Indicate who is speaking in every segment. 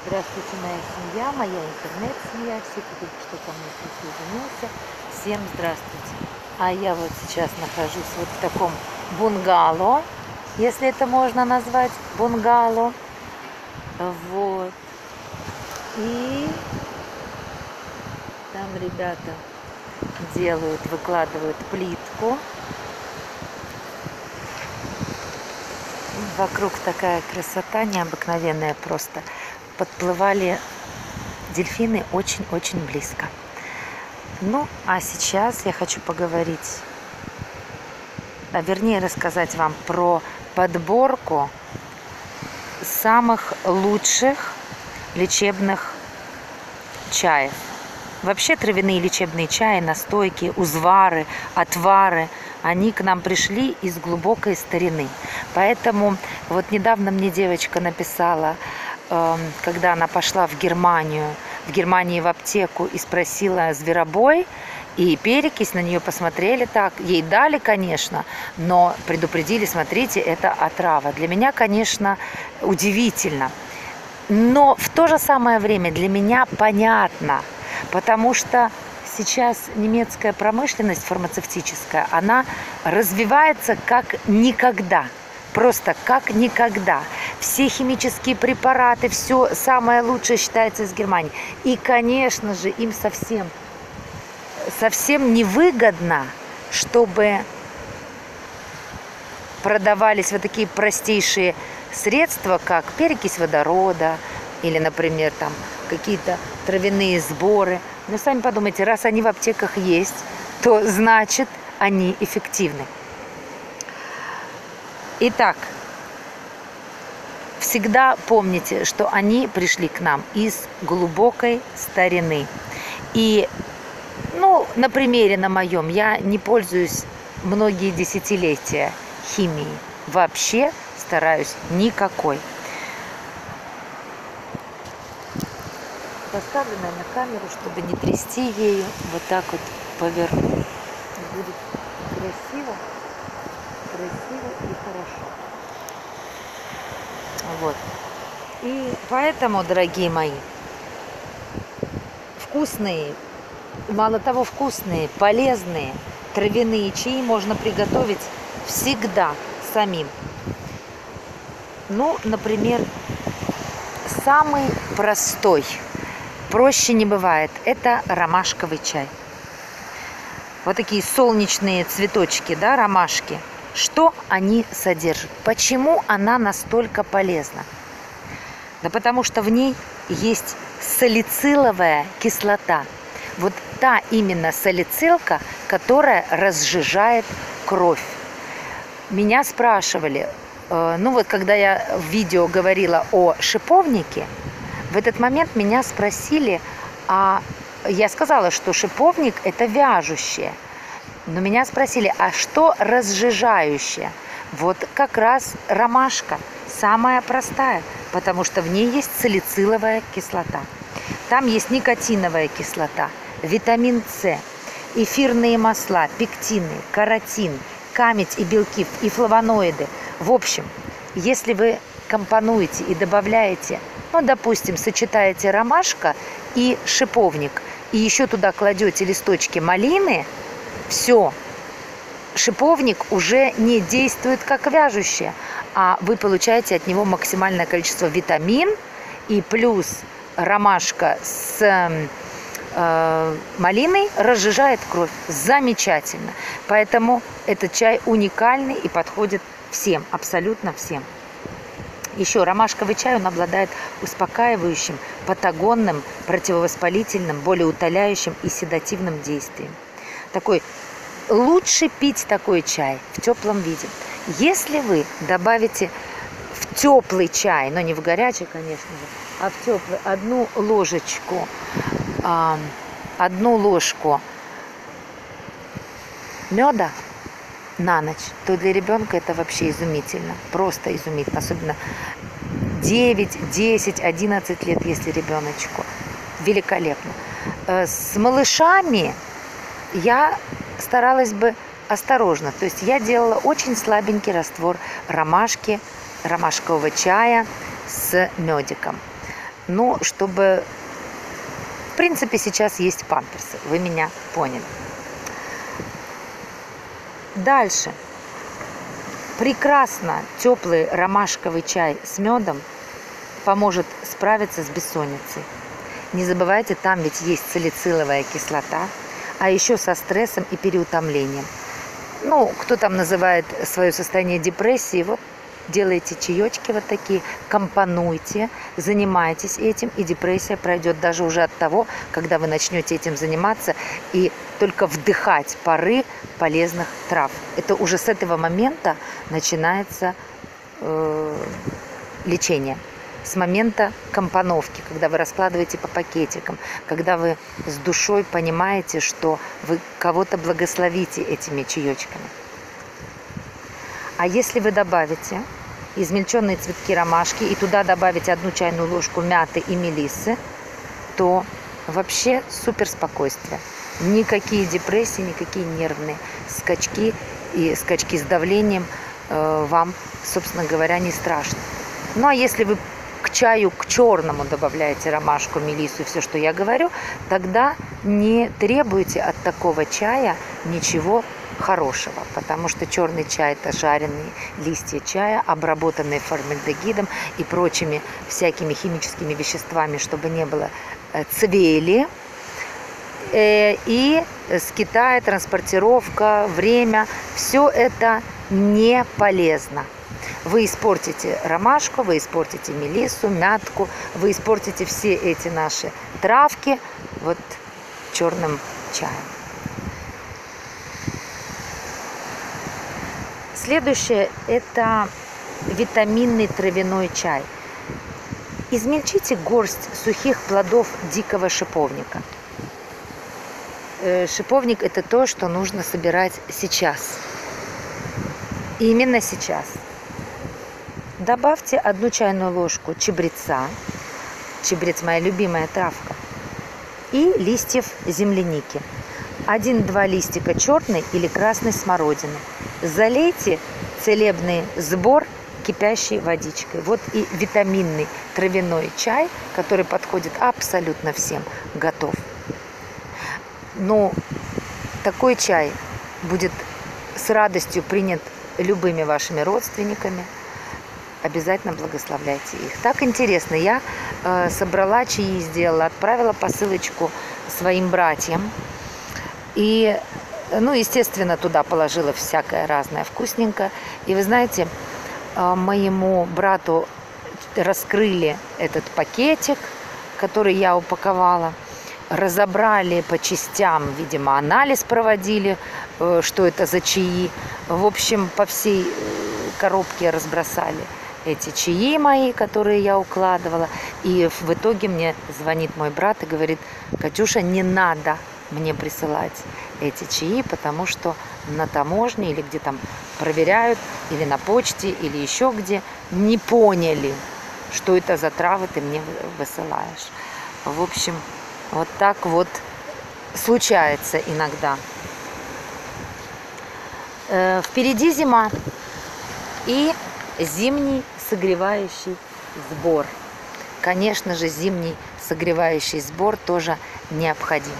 Speaker 1: Здравствуйте, моя семья, моя интернет-семья, все, кто только что ко мне присоединился. Всем здравствуйте. А я вот сейчас нахожусь вот в таком бунгало, если это можно назвать бунгало. Вот. И там ребята делают, выкладывают плитку. Вокруг такая красота необыкновенная просто. Подплывали дельфины очень-очень близко. Ну, а сейчас я хочу поговорить, вернее рассказать вам про подборку самых лучших лечебных чаев. Вообще травяные лечебные чаи, настойки, узвары, отвары, они к нам пришли из глубокой старины. Поэтому вот недавно мне девочка написала, когда она пошла в Германии в аптеку и спросила зверобой и перекись, на нее посмотрели так, ей дали, конечно, но предупредили, смотрите, это отрава. Для меня, конечно, удивительно, но в то же самое время для меня понятно, потому что сейчас немецкая промышленность фармацевтическая, она развивается как никогда. Просто как никогда. Все химические препараты, все самое лучшее считается из Германии. И, конечно же, им совсем невыгодно, чтобы продавались вот такие простейшие средства, как перекись водорода или, например, там какие-то травяные сборы. Но сами подумайте, раз они в аптеках есть, то значит они эффективны. Итак, всегда помните, что они пришли к нам из глубокой старины. И, на примере на моем, я не пользуюсь многие десятилетия химией. Вообще стараюсь никакой. Поставлю, наверное, камеру, чтобы не трясти ею. Вот так вот поверну. Будет красиво и хорошо. Вот. И поэтому, дорогие мои, вкусные, мало того вкусные, полезные травяные чаи можно приготовить всегда самим. Например, самый простой, проще не бывает, это ромашковый чай. Вот такие солнечные цветочки, да, ромашки. Что они содержат? Почему она настолько полезна? Да потому что в ней есть салициловая кислота. Вот та именно салицилка, которая разжижает кровь. Меня спрашивали, когда я в видео говорила о шиповнике, в этот момент меня спросили, я сказала, что шиповник – это вяжущее. Но меня спросили, а что разжижающее? Вот как раз ромашка, самая простая, потому что в ней есть салициловая кислота. Там есть никотиновая кислота, витамин С, эфирные масла, пектины, каротин, камедь и белки, и флавоноиды. В общем, если вы компонуете и добавляете, допустим, сочетаете ромашка и шиповник, и еще туда кладете листочки малины, все, шиповник уже не действует как вяжущее, а вы получаете от него максимальное количество витамин, и плюс ромашка с малиной разжижает кровь. Замечательно. Поэтому этот чай уникальный и подходит всем, абсолютно всем. Еще ромашковый чай, он обладает успокаивающим, патагонным, противовоспалительным, болеутоляющим и седативным действием. Лучше пить такой чай в теплом виде. Если вы добавите в теплый чай, но не в горячий, конечно же, а в теплый, одну ложку меда на ночь, то для ребенка это вообще изумительно, просто изумительно, особенно 9, 10, 11 лет, если ребеночку. Великолепно. С малышами я старалась бы осторожно. То есть я делала очень слабенький раствор ромашки, ромашкового чая с медиком. Ну, чтобы... В принципе, сейчас есть памперсы. Вы меня поняли. Дальше. Прекрасно теплый ромашковый чай с медом поможет справиться с бессонницей. Не забывайте, там ведь есть салициловая кислота, а еще со стрессом и переутомлением. Ну, кто там называет свое состояние депрессией, вот делайте чаечки вот такие, компонуйте, занимайтесь этим, и депрессия пройдет даже уже от того, когда вы начнете этим заниматься и только вдыхать пары полезных трав. Это уже с этого момента начинается лечение. С момента компоновки, когда вы раскладываете по пакетикам, когда вы с душой понимаете, что вы кого-то благословите этими чаечками. А если вы добавите измельченные цветки ромашки и туда добавите 1 чайную ложку мяты и мелиссы, то вообще супер спокойствие. Никакие депрессии, никакие нервные скачки и скачки с давлением вам, собственно говоря, не страшны. Ну а если вы к чаю, к черному добавляете ромашку, мелиссу и все, что я говорю, тогда не требуйте от такого чая ничего хорошего, потому что черный чай – это жареные листья чая, обработанные формальдегидом и прочими всякими химическими веществами, чтобы не было цвели. И с Китая транспортировка, время – все это не полезно. Вы испортите ромашку, вы испортите мелиссу, мятку, вы испортите все эти наши травки вот черным чаем. Следующее – это витаминный травяной чай. Измельчите горсть сухих плодов дикого шиповника. Шиповник – это то, что нужно собирать сейчас. Именно сейчас. Добавьте 1 чайную ложку чабреца. Чабрец – моя любимая травка. И листьев земляники. 1-2 листика черной или красной смородины. Залейте целебный сбор кипящей водичкой. Вот и витаминный травяной чай, который подходит абсолютно всем, готов. Но такой чай будет с радостью принят любыми вашими родственниками. Обязательно благословляйте их. Так интересно, я собрала чаи, сделала, отправила посылочку своим братьям. И, ну, естественно, туда положила всякое разное вкусненькое. И вы знаете, моему брату раскрыли этот пакетик, который я упаковала, разобрали по частям, видимо, анализ проводили, что это за чаи. В общем, по всей коробке разбросали эти чаи мои, которые я укладывала. И в итоге мне звонит мой брат и говорит: Катюша, не надо мне присылать эти чаи, потому что на таможне или где там проверяют, или на почте, или еще где, не поняли, что это за травы ты мне высылаешь. В общем, вот так вот случается иногда. Впереди зима и зимний согревающий сбор. Конечно же, зимний согревающий сбор тоже необходим.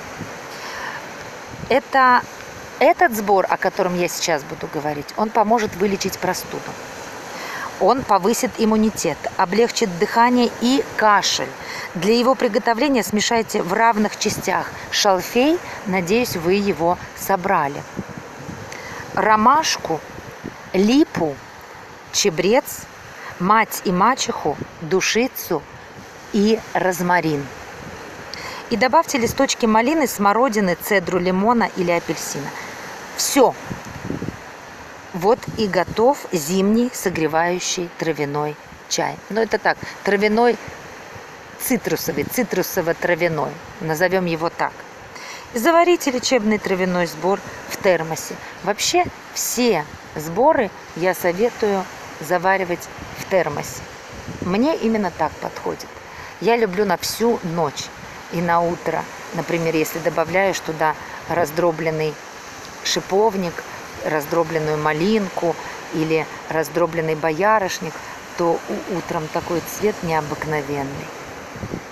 Speaker 1: Этот сбор, о котором я сейчас буду говорить, он поможет вылечить простуду. Он повысит иммунитет, облегчит дыхание и кашель. Для его приготовления смешайте в равных частях шалфей, надеюсь, вы его собрали, ромашку, липу, чабрец, мать и мачеху, душицу и розмарин. И добавьте листочки малины, смородины, цедру лимона или апельсина. Все. Вот и готов зимний согревающий травяной чай. Но это так, травяной цитрусовый, цитрусово-травяной. Назовем его так. Заварите лечебный травяной сбор в термосе. Вообще все сборы я советую заваривать в термосе. Мне именно так подходит. Я люблю на всю ночь и на утро. Например, если добавляешь туда раздробленный шиповник, раздробленную малинку или раздробленный боярышник, то утром такой цвет необыкновенный.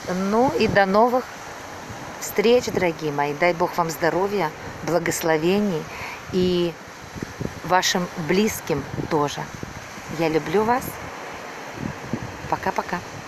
Speaker 1: Ну и до новых встреч, дорогие мои. Дай Бог вам здоровья, благословений и вашим близким тоже. Я люблю вас. Пока-пока.